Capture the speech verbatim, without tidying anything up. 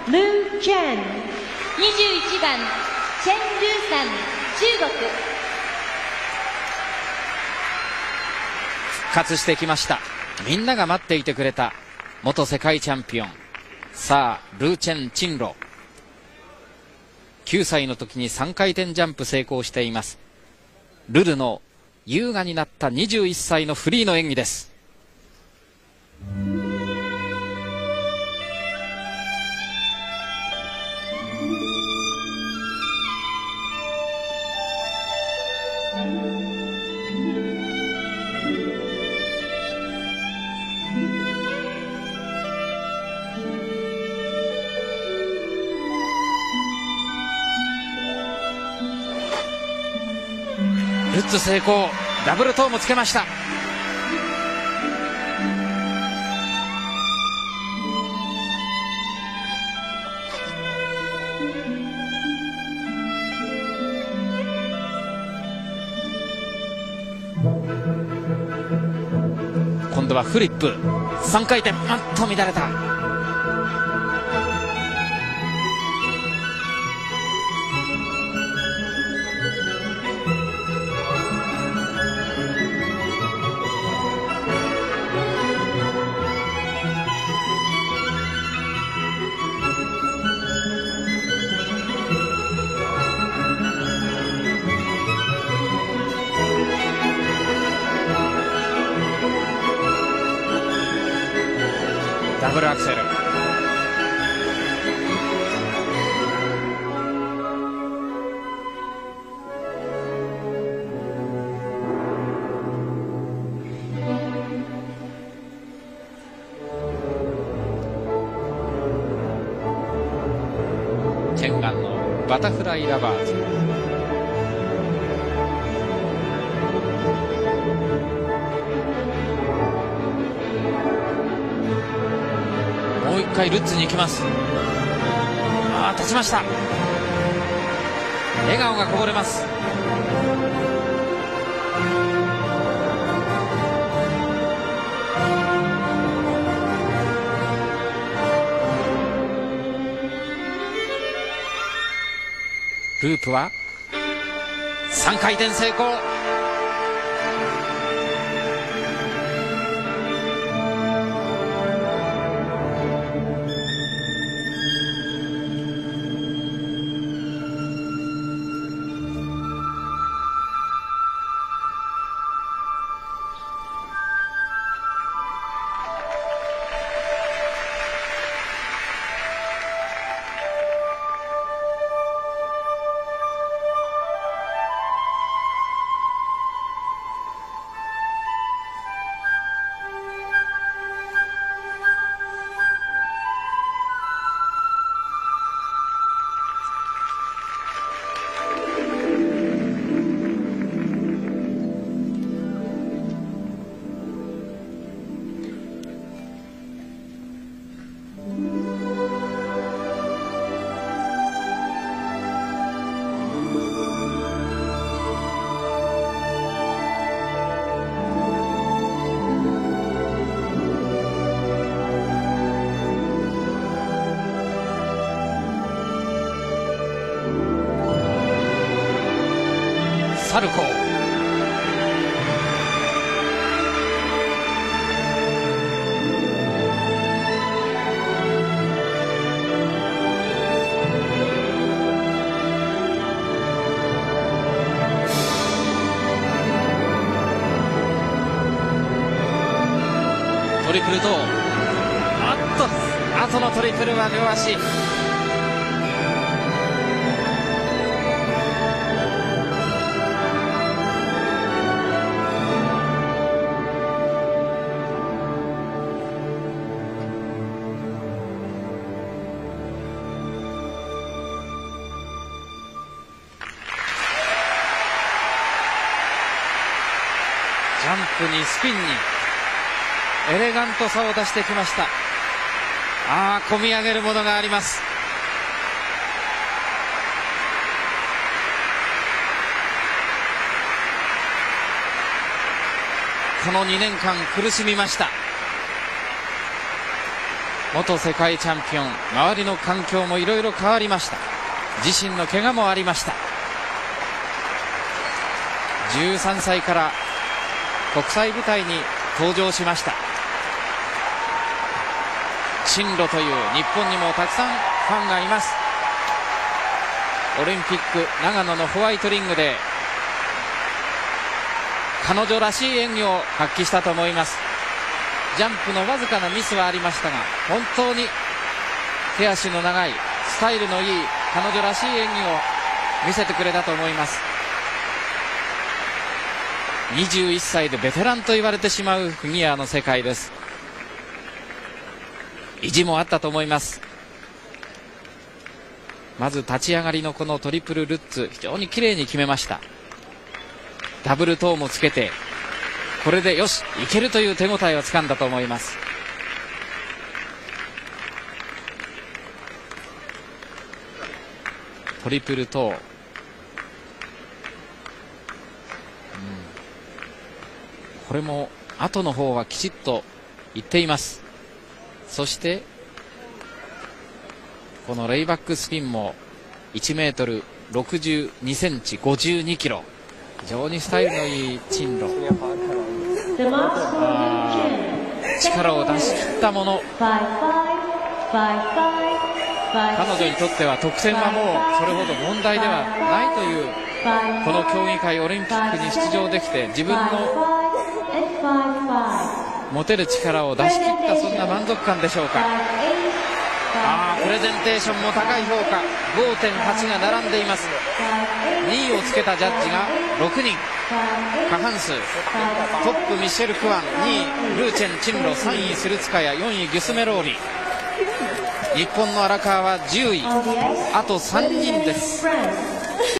ルー・チェン。 にじゅういちばんチェン・ルーさん、中国。 復活してきました。みんなが待っていてくれた元世界チャンピオン。さあルーチェン・チンロ、きゅうさいの時にさんかいてんジャンプ成功しています。ルルの優雅になったにじゅういっさいのフリーの演技です。ルッツ成功、ダブルトーもつけました。今度はフリップさんかいてん、あっと乱れた。ダブルアクセル。チェンガンのバタフライラバーズ。もう一回ルッツに行きます。ああ、立ちました。笑顔がこぼれます。ループはさんかいてん成功。サルコー。トリプルトー。あっと後のトリプルは両足。ジャンプにスピンにエレガントさを出してきました。ああ、込み上げるものがあります。このにねんかん苦しみました。 元世界チャンピオン、周りの環境もいろいろ変わりました。自身の怪我もありました。じゅうさんさいから国際舞台に登場しました。進路という日本にもたくさんファンがいます。オリンピック長野のホワイトリングで彼女らしい演技を発揮したと思います。ジャンプのわずかなミスはありましたが、本当に手足の長いスタイルのいい彼女らしい演技を見せてくれたと思います。にじゅういっさいでベテランと言われてしまうフィギュアの世界です。意地もあったと思います。まず立ち上がりのこのトリプルルッツ、非常に綺麗に決めました。ダブルトーもつけて、これでよしいけるという手応えをつかんだと思います。トリプルトー、うん、これも後の方はきちっといっています。そしてこのレイバックスピンもいちメートルろくじゅうにセンチごじゅうにキロ、非常にスタイルのいいチンロ、力を出し切ったもの。彼女にとっては得点はもうそれほど問題ではないという、この競技会オリンピックに出場できて自分の持てる力を出し切った、そんな満足感でしょうか。あー、プレゼンテーションも高い評価、 ごてんはち が並んでいます。にいをつけたジャッジがろくにん、過半数。トップミシェル・クワン、にいルーチェン・チンロ、さんいスルツカヤ、よんいギュスメローリ。日本の荒川はじゅうい、あとさんにんです。